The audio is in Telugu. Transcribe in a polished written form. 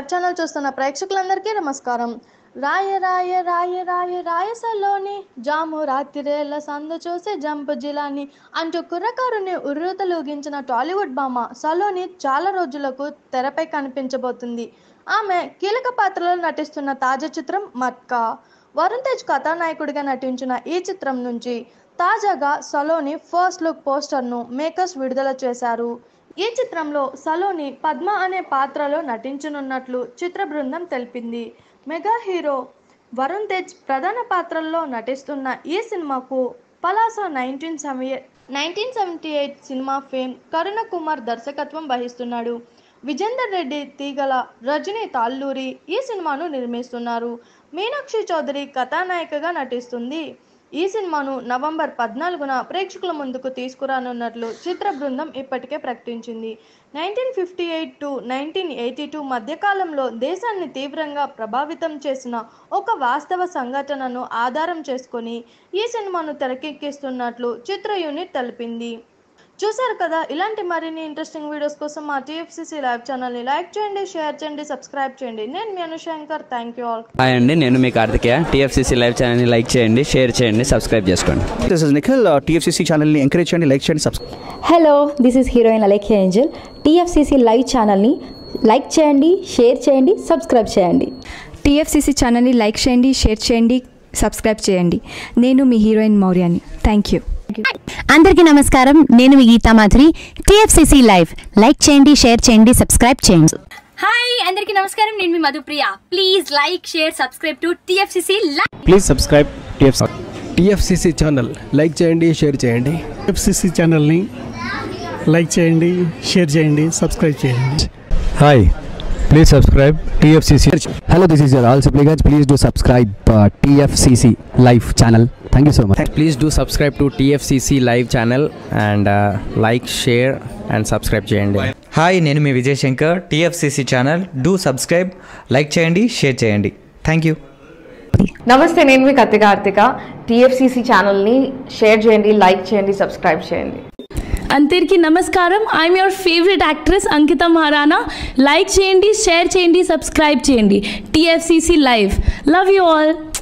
లైవ్ ఛానల్ చూస్తున్న ప్రేక్షకులందరికీ నమస్కారం. రాయ రాయ రాయ రాయ రాయసలోని జాము రాత్రిరేళ్ల సందు చూసి జంపు జిలాని అంటూ కుర్రకారుని ఉర్రూతలూగించిన టాలీవుడ్ భామ సలోని చాలా రోజులకు తెరపై కనిపించబోతుంది. ఆమె కీలక పాత్రలో నటిస్తున్న తాజా చిత్రం మట్కా. వరుణ్ తేజ్ కథానాయకుడిగా నటించిన ఈ చిత్రం నుంచి తాజాగా సలోని ఫస్ట్ లుక్ పోస్టర్ను మేకర్స్ విడుదల చేశారు. ఈ చిత్రంలో సలోని పద్మ అనే పాత్రలో నటించనున్నట్లు చిత్ర బృందం తెలిపింది. మెగా హీరో వరుణ్ తేజ్ ప్రధాన పాత్రల్లో నటిస్తున్న ఈ సినిమాకు పలాస 1978 సినిమా ఫేమ్ కరుణ కుమార్ దర్శకత్వం వహిస్తున్నాడు. విజేందర్ రెడ్డి తీగల, రజనీ తాళ్ళూరి ఈ సినిమాను నిర్మిస్తున్నారు. మీనాక్షి చౌదరి కథానాయికగా నటిస్తుంది. ఈ సినిమాను నవంబర్ 14న ప్రేక్షకుల ముందుకు తీసుకురానున్నట్లు చిత్ర బృందం ఇప్పటికే ప్రకటించింది. 1958 to 1982 మధ్యకాలంలో దేశాన్ని తీవ్రంగా ప్రభావితం చేసిన ఒక వాస్తవ సంఘటనను ఆధారం చేసుకొని ఈ సినిమాను తెరకెక్కిస్తున్నట్లు చిత్ర యూనిట్ తెలిపింది. చూసారు కదా, ఇలాంటి మరిన్ని ఇంట్రెస్టింగ్ వీడియోస్ కోసం మా టీఎఫ్సీసీ లైవ్ ఛానల్ని లైక్ చేయండి, షేర్ చేయండి, సబ్స్క్రైబ్ చేయండి. నేను మీ Anushankar. Thank you all. Hi అండి, నేను మీ కార్తికేయ. టీఎఫ్సీసీ లైవ్ ఛానల్ని లైక్ చేయండి, షేర్ చేయండి, సబ్స్క్రైబ్ చేసుకోండి. This is Nikhil. టీఎఫ్సీసీ ఛానల్ని ఎంకరేజ్ చేయండి, లైక్ చేయండి, subscribe. Hello, this is heroine Alekhya Angel. TFCC live ఛానల్ని లైక్ చేయండి, షేర్ చేయండి, సబ్స్క్రైబ్ చేయండి. టీఎఫ్సీసీ ఛానల్ని లైక్ చేయండి, షేర్ చేయండి, సబ్స్క్రైబ్ చేయండి. నేను మీ హీరోయిన్ మౌర్యాని. Thank you. అందరికీ నమస్కారం, నేను మీ Geetha Madhuri. TFCC live like చేయండి, షేర్ చేయండి, సబ్స్క్రైబ్ చేయండి. హాయ్ అందరికీ నమస్కారం, నేను మీ Madhupriya. Please like, share, subscribe to TFCC live. Please subscribe TFCC channel. Like చేయండి, షేర్ చేయండి. టీఎఫ్సీసీ ఛానల్ని లైక్ చేయండి, షేర్ చేయండి, సబ్స్క్రైబ్ చేయండి. Hi, please subscribe TFCC. Hello, this is your all supplicants. Please do subscribe TFCC Live channel. Thank you so much. Please do subscribe to TFCC live channel and like, share and subscribe చేయండి. హాయ్, నేను మీ Vijay Shankar. TFCC channel do subscribe, like చేయండి, షేర్ చేయండి. Thank you. నమస్తే, నేను మీ కార్తిక. టీఎఫ్సీసీ ఛానల్ని షేర్ చేయండి, లైక్ చేయండి, సబ్స్క్రైబ్ చేయండి. అందరికీ నమస్కారం. I'm your favourite actress Ankita Maharana. Like చేయండి, షేర్ చేయండి, సబ్స్క్రైబ్ చేయండి. TFCC live. Love you all.